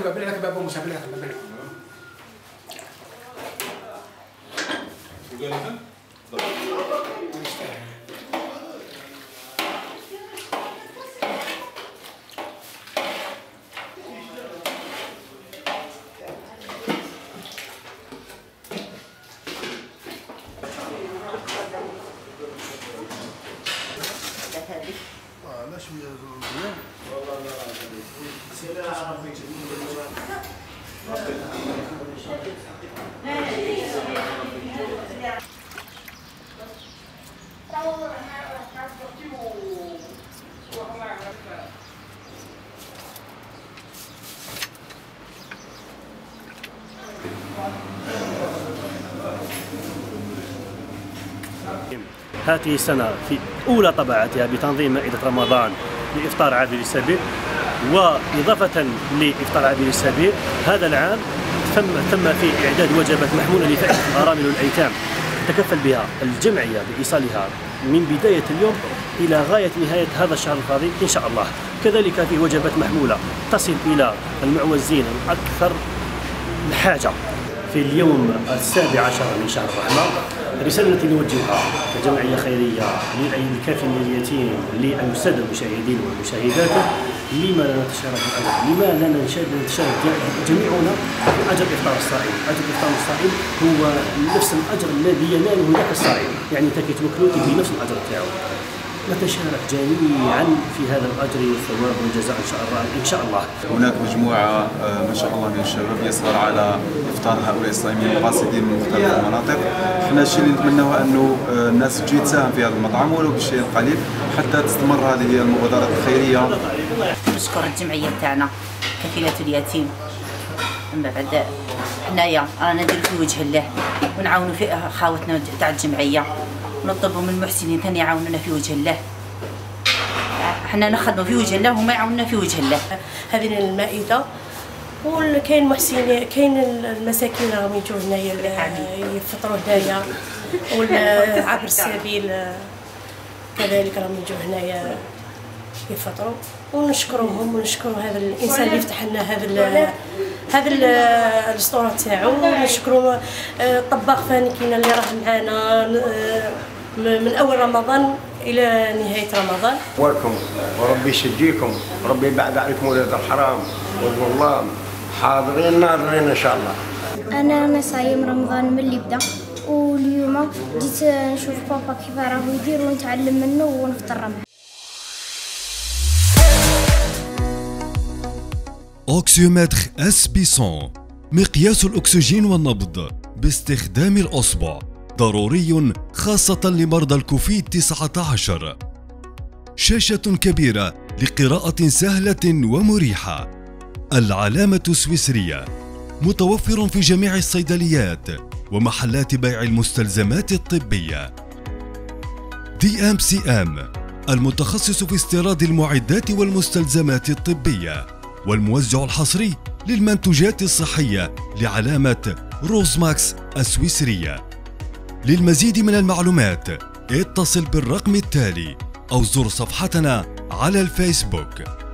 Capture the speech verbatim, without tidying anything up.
كباب بلع كباب موسى بلع كباب بلع. لا شويه مزيان والله لا هذه السنة في أولى طبعاتها بتنظيم مائدة رمضان لإفطار عابر السبيل، وإضافة لإفطار عابر السبيل هذا العام تم تم في إعداد وجبات محمولة لفئة الأرامل والأيتام تكفل بها الجمعية بإيصالها من بداية اليوم إلى غاية نهاية هذا الشهر الفاضل إن شاء الله. كذلك في وجبات محمولة تصل إلى المعوزين الأكثر الحاجة. في اليوم السابع عشر من شهر الرحمة رسالة التي نوجهها كجمعية خيرية للكافل لليتيم للسادة المشاهدين والمشاهدات: لما لا نتشارك الأجر؟ لما لا نتشارك جميعنا في أجر إفطار الصائم؟ أجر إفطار الصائم هو نفس الأجر الذي يناله ذاك الصائم، يعني أنت كتوكلوك بنفس الأجر تاعو. نتشارك جميعا في هذا الاجر والثواب والجزاء ان شاء الله ان شاء الله. هناك مجموعه ما شاء الله من الشباب يسهر على افطار هؤلاء الصائمين القاصدين من مختلف المناطق. حنا الشيء اللي نتمناه انه الناس تجي تساهم في هذا المطعم ولو بالشيء القليل حتى تستمر هذه المبادرات الخيريه. نشكر الجمعيه تاعنا كفيله اليتيم. من بعد حنايا رانا نديرو في وجه الله ونعاونوا في خاوتنا تاع الجمعيه، ونطلبوا من المحسنين ثاني يعاونونا في وجه الله. حنا نخدموا في وجه الله وما يعاونونا في وجه الله. هذه المائده وكاين محسنين، كاين المساكين راهم يجوا هنايا يفطروا هنايا، والعبر السبيل كذلك راهم يجوا هنايا يفطروا، ونشكرهم ونشكروا هذا الانسان اللي فتح لنا هذا هذا الاسطوره تاعو، ونشكروا الطباخ فاني كاين اللي راه معنا من اول رمضان الى نهايه رمضان. ولكم وربي يشجيكم وربي يبعد عليكم ولاد الحرام والله حاضرين ناظرين ان شاء الله. انا انا صايم رمضان من اللي بدا، واليوم جيت نشوف بابا كيف راه يدير ونتعلم منه ونفطر معاه. أوكسيومتر اس بيسون، مقياس الأكسجين والنبض باستخدام الأصبع، ضروري خاصة لمرضى الكوفيد تسعة عشر. شاشة كبيرة لقراءة سهلة ومريحة. العلامة السويسرية، متوفر في جميع الصيدليات ومحلات بيع المستلزمات الطبية. دي ام سي ام، المتخصص في استيراد المعدات والمستلزمات الطبية والموزع الحصري للمنتوجات الصحية لعلامة روزماكس السويسرية. للمزيد من المعلومات اتصل بالرقم التالي أو زر صفحتنا على الفيسبوك.